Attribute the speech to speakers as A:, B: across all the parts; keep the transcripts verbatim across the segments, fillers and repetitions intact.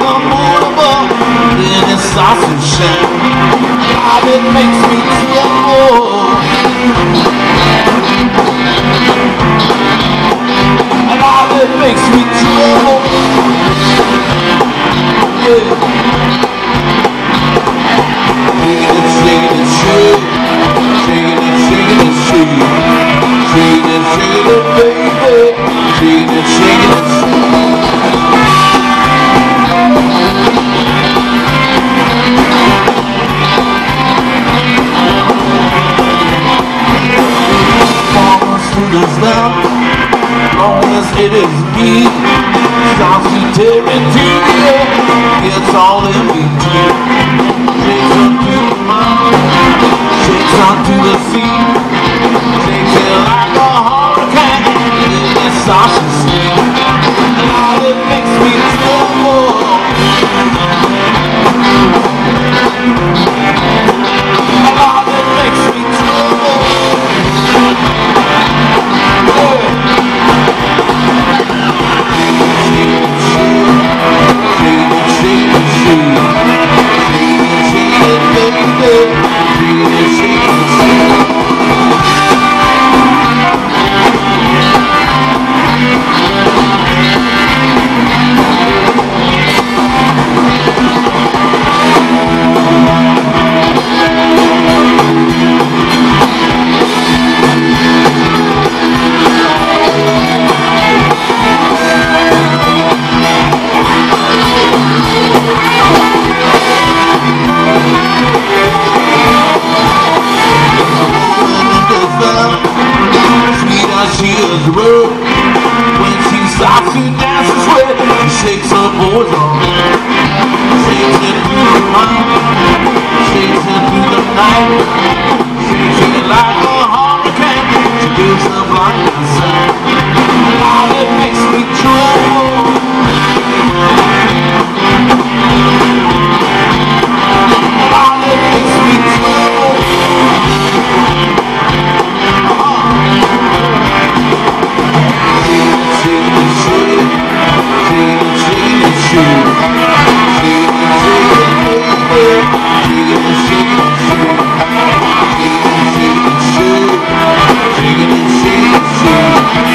A: come over, then it starts to shine. God, it makes me tremble. And God, it makes me tremble. Yeah. Shaking it, shaking it, shaking it, shaking it, shaking it, shaking it, baby, shaking it, shaking it, Pharmaceuticals now, long as it is me, starts to tear into the air, it's all in between. Shakes up to the mind, shakes onto the sea, shakes it like a hurricane, and it starts to sing. God, it makes me tremble. God, it makes me tremble. She is rude when she stops to dance and sweat. She shakes her boys on, shakes it through the mind, shakes it through the night, shakes it like a hurricane. She gives her blind inside. God, it makes me tremble. God, it makes me tremble.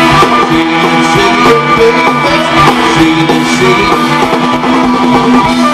A: Shake it, baby, shake it, shake it.